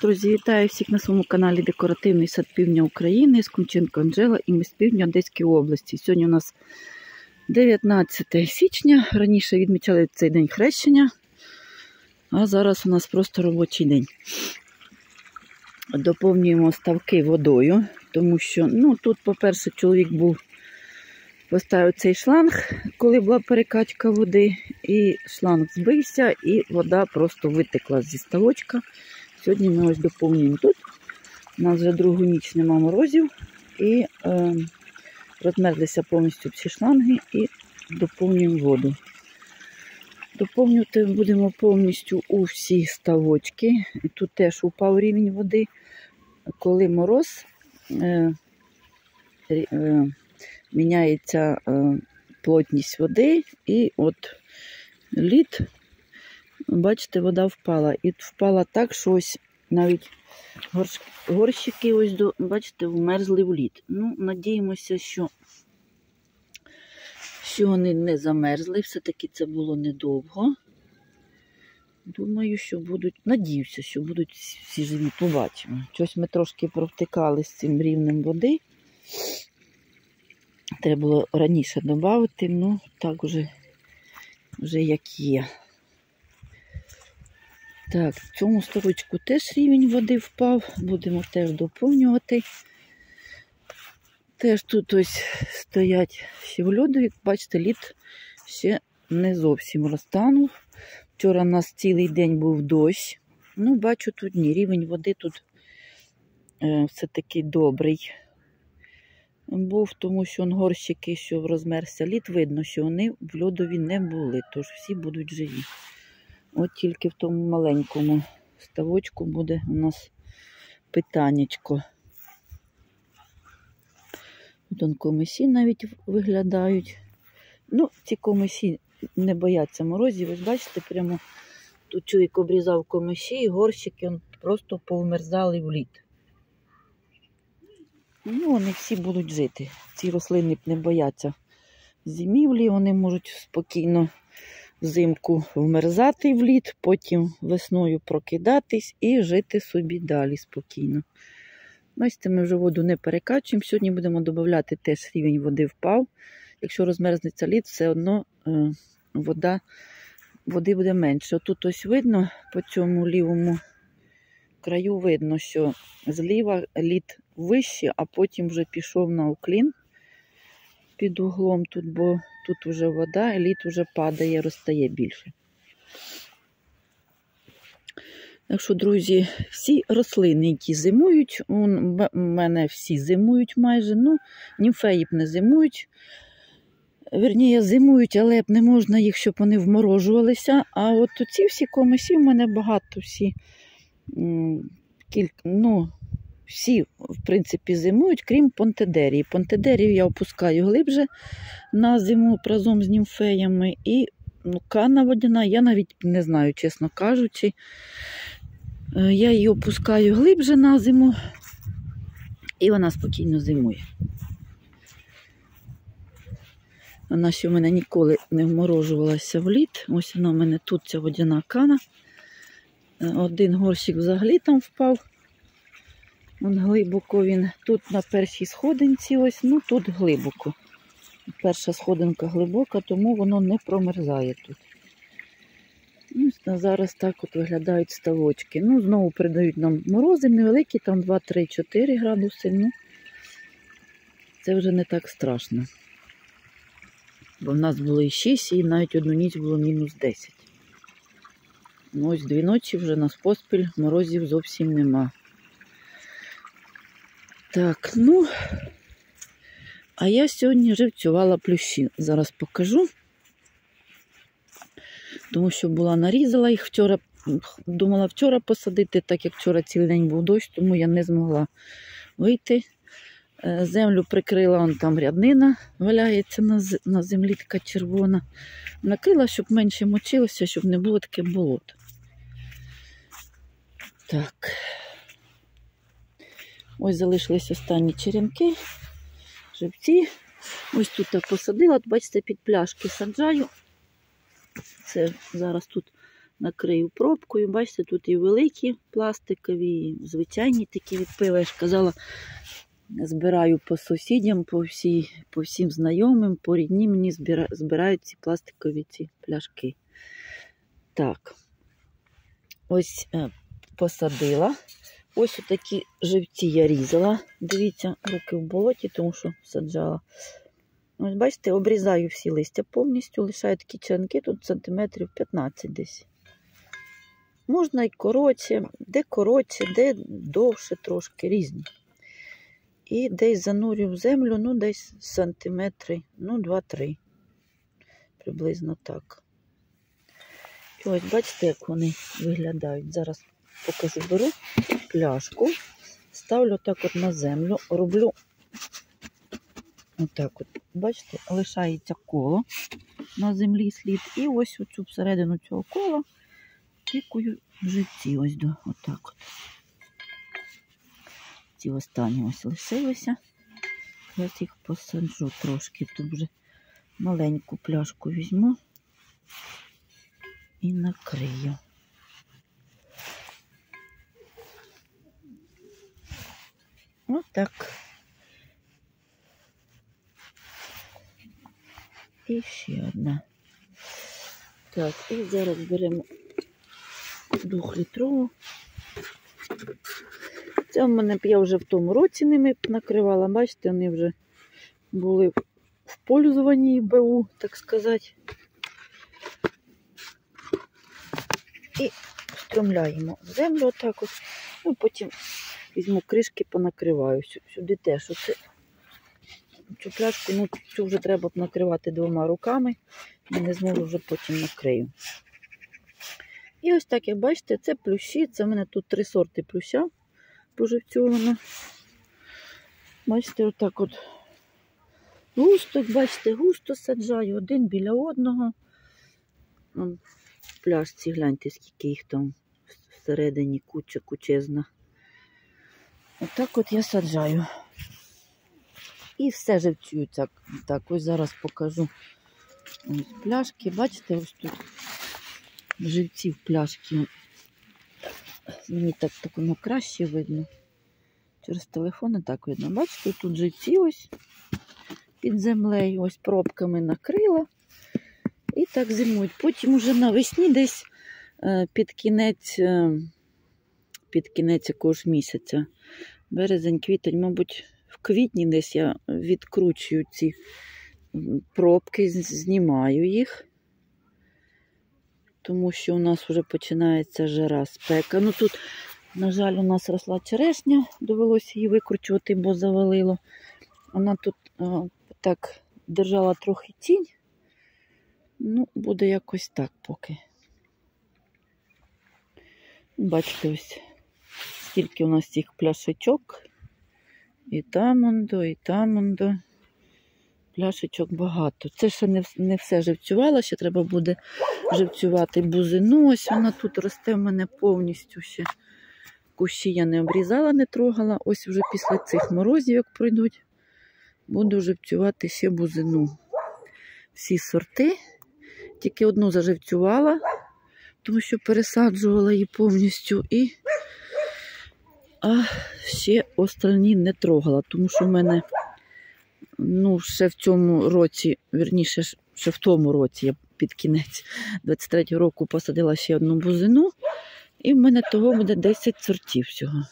Друзі, вітаю всіх на своєму каналі Декоративний сад Півдня України з Кумченко Анжела і ми з півдня Одеської області. Сьогодні у нас 19 січня, раніше відмічали цей день хрещення, а зараз у нас просто робочий день. Доповнюємо ставки водою, тому що, тут, по-перше, чоловік поставив цей шланг, коли була перекачка води, і шланг збився, і вода просто витекла зі ставочка. Сьогодні ми ось доповнюємо тут. У нас вже другу ніч нема морозів, і розмерзлися повністю всі шланги, і доповнюємо воду. Доповнювати будемо повністю у всі ставочки. І тут теж упав рівень води. Коли мороз, міняється плотність води, і от лід, бачите, вода впала. І впала так, що ось навіть горщики, ось, бачите, вмерзли в лід. Надіємося, що вони не замерзли. Все-таки це було недовго. Думаю, що будуть, надіюся, що будуть всі живі, побачимо. Щось ми трошки провтикали з цим рівнем води. Треба було раніше додати, так вже як є. Так, в цьому ставочку теж рівень води впав, будемо теж доповнювати. Теж тут ось стоять ще в льоду, як бачите, лід ще не зовсім розтанув. Вчора у нас цілий день був дощ. Бачу, тут ні, рівень води тут все-таки добрий був, тому що горщики, що розмерзся лід, видно, що вони в льодові не були, тож всі будуть живі. От тільки в тому маленькому ставочку буде у нас питаннячко. Тут комисі навіть виглядають. Ці комисі не бояться морозів. Ви ж бачите, прямо тут чоловік обрізав комисі, і горщики просто повмерзали в лід. Вони всі будуть жити. Ці рослини не бояться зимівлі, вони можуть спокійно взимку вмерзати в лід, потім весною прокидатись і жити собі далі спокійно. Бачите, ми вже воду не перекачуємо. Сьогодні будемо додавати, теж рівень води впав. Якщо розмерзнеться лід, все одно води буде менше. Тут ось видно, по цьому лівому краю видно, що зліва лід вище, а потім вже пішов на уклін під углом тут, бо тут вже вода, і лід вже падає, розтає більше. Так що, друзі, всі рослини, які зимують, у мене всі зимують майже, німфеї б не зимують. Вірніше, зимують, але б не можна їх, щоб вони вморожувалися. А от ці всі комисі в мене багато, всі, в принципі, зимують, крім понтедерії. Понтедерію я опускаю глибше на зиму разом з німфеями. І кана водяна, я навіть не знаю, чесно кажучи. Я її опускаю глибше на зиму, і вона спокійно зимує. Вона ще в мене ніколи не вморожувалася в лід. Ось вона в мене тут, ця водяна кана. Один горщик взагалі там впав. Глибоко він. Тут на першій сходинці, ось, тут глибоко. Перша сходинка глибока, тому воно не промерзає тут. Зараз так от виглядають ставочки. Знову передають нам морози невеликі, там 2-3-4 градуси. Це вже не так страшно. Бо в нас було і 6, і навіть одну ніч було мінус 10. Ось 2 ночі вже нас поспіль, морозів зовсім нема. Так, а я сьогодні живцювала плющі. Зараз покажу. Тому що нарізала їх вчора, думала вчора посадити, так як вчора цілий день був дощ, тому я не змогла вийти. Землю прикрила, там ряднина валяється на землі, така червона. Накрила, щоб менше мочилося, щоб не було таке болото. Так. Ось залишились останні черенки, живці. Ось тут так посадила, бачите, під пляшки саджаю. Це зараз тут накрию пробкою. Бачите, тут і великі пластикові, і звичайні такі від пива. Я ж казала, збираю по сусідям, по всім знайомим, по рідні мені збирають ці пластикові ці пляшки. Так, ось посадила. Ось отакі живці я різала. Дивіться, руки в болоті, тому що саджала. Ось бачите, обрізаю всі листя повністю, лишаю такі черенки, тут сантиметрів 15 десь. Можна і коротше, де довше трошки, різні. І десь занурю в землю, ну десь сантиметри, ну 2-3. Приблизно так. І ось бачите, як вони виглядають. Зараз покажу, беру пляшку, ставлю так от на землю, роблю отак от. Бачите, лишається коло на землі слід. І ось оцю всередину цього кола тикаю живці ось до отак от. Ці останні ось лишилися. Я їх посаджу трошки. Тут вже маленьку пляшку візьму і накрию. Ось так. І ще одна. Так, і зараз беремо 2-літрову. Це в мене, я вже в тому році ними накривала. Бачите, вони вже були в пользуванні БУ, так сказати. І встромляємо в землю отак от. Ну, потім візьму кришки, понакриваю. Сюди теж оце. Цю пляшку, ну, цю вже треба накривати 2 руками. Я не зможу, вже потім накрию. І ось так, як бачите, це плющі. Це в мене тут 3 сорти плюща поживцьовано. Бачите, отак от густо, бачите, густо саджаю, один біля одного. В пляшці, гляньте, скільки їх там всередині, куча кучезна. Отак от я саджаю. І все живцюю так. Ось зараз покажу. Ось пляшки, бачите, ось тут живці в пляшки. Мені так воно краще видно. Через телефон і так видно. Бачите, тут живці ось під землею, ось пробками накрила. І так зимують. Потім уже навесні десь під кінець якогось місяця. Березень, квітень, мабуть, в квітні десь я відкручую ці пробки, знімаю їх. Тому що у нас вже починається жара, спека. Ну тут, на жаль, у нас росла черешня, довелося її викручувати, бо завалило. Вона тут так держала трохи тінь. Ну, буде якось так поки. Бачите, ось скільки у нас цих пляшечок. І там ондо. Пляшечок багато. Це ще не все живцювала, ще треба буде живцювати бузину. Ось вона тут росте в мене повністю ще. Кущі я не обрізала, не трогала. Ось вже після цих морозів, як пройдуть, буду живцювати ще бузину. Всі сорти. Тільки одну заживцювала, тому що пересаджувала її повністю. А ще остальні не трогала, тому що в мене ще в цьому році, вірніше, ще в тому році, я під кінець 23-го року посадила ще одну бузину, і в мене того буде 10 сортів всього.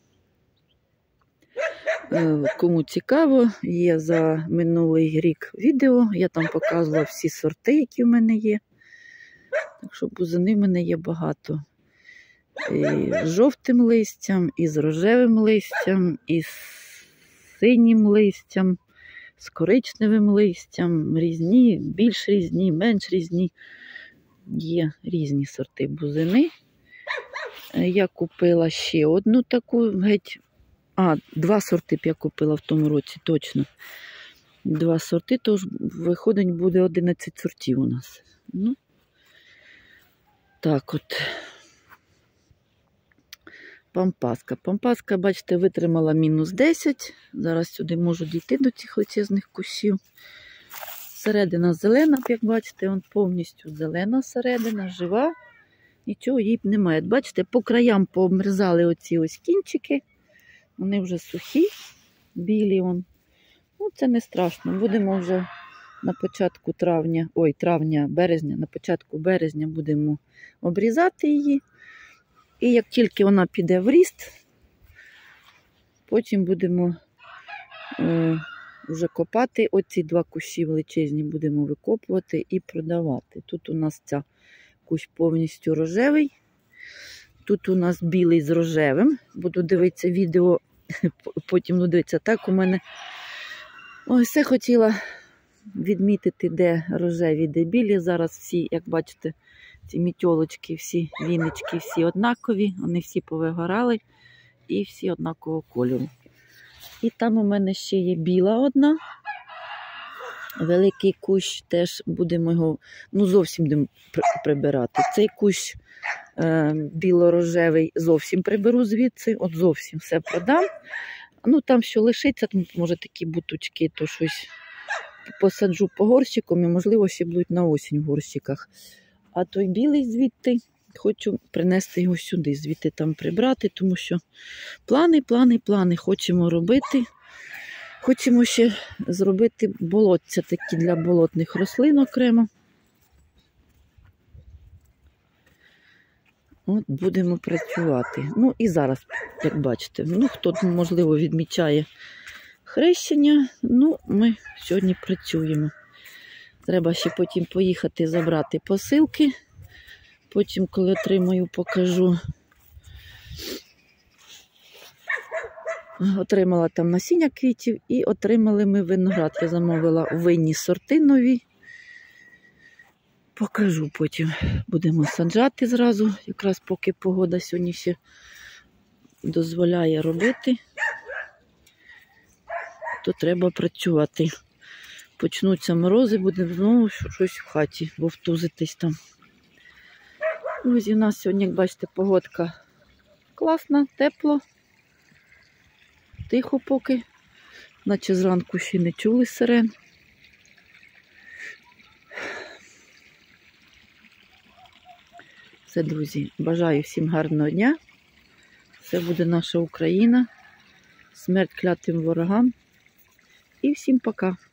Кому цікаво, є за минулий рік відео, я там показувала всі сорти, які в мене є. Так що бузини в мене є багато. І з жовтим листям, і з рожевим листям, і з синім листям, з коричневим листям, різні, більш різні, менш різні. Є різні сорти бузини. Я купила ще одну таку, геть, 2 сорти б я купила в тому році, точно. 2 сорти, тож виходить буде 11 сортів у нас. Ну, так от. Пампаска. Пампаска, бачите, витримала -10. Зараз сюди можу дійти до цих величезних кущів. Середина зелена, як бачите, повністю зелена середина, жива. нічого їй немає. Бачите, по краям пообмерзали оці ось кінчики. Вони вже сухі, білі. Ну, це не страшно. Будемо вже на початку березня, на початку березня будемо обрізати її. І як тільки вона піде в ріст, потім будемо вже копати. Оці 2 кущі величезні будемо викопувати і продавати. Тут у нас ця кущ повністю рожевий. Тут у нас білий з рожевим. Буду дивитися відео, потім дивитися. Так у мене ось все хотіла відмітити, де рожеві, де білі. Зараз всі, як бачите, ці мітьолочки, всі віночки, всі однакові. Вони всі повигорали і всі однакового кольору. І там у мене ще є біла одна. Великий кущ, теж будемо його, зовсім будемо прибирати. Цей кущ біло-рожевий зовсім приберу звідси, от зовсім все продам. Там що лишиться, там, може такі буточки, то щось посаджу по горщикам і, можливо, ще будуть на осінь в горщиках. А той білий звідти, хочу принести його сюди, звідти там прибрати, тому що плани хочемо робити. Хочемо ще зробити болотця такі для болотних рослин окремо. От будемо працювати. І зараз, як бачите, хто, можливо, відмічає хрещення, ми сьогодні працюємо. Треба ще потім поїхати забрати посилки. Потім, коли отримаю, покажу. Отримала там насіння квітів і отримали ми виноград. Я замовила винні сорти нові. Покажу потім. Будемо саджати зразу, якраз поки погода сьогодні ще дозволяє робити, то треба працювати. Почнуться морози, будемо знову щось в хаті вовтузитись там. Ось у нас сьогодні, як бачите, погодка класна, тепло. Тихо поки, наче зранку ще не чули сирен. Все, друзі, бажаю всім гарного дня. Все буде наша Україна. Смерть клятим ворогам. І всім пока.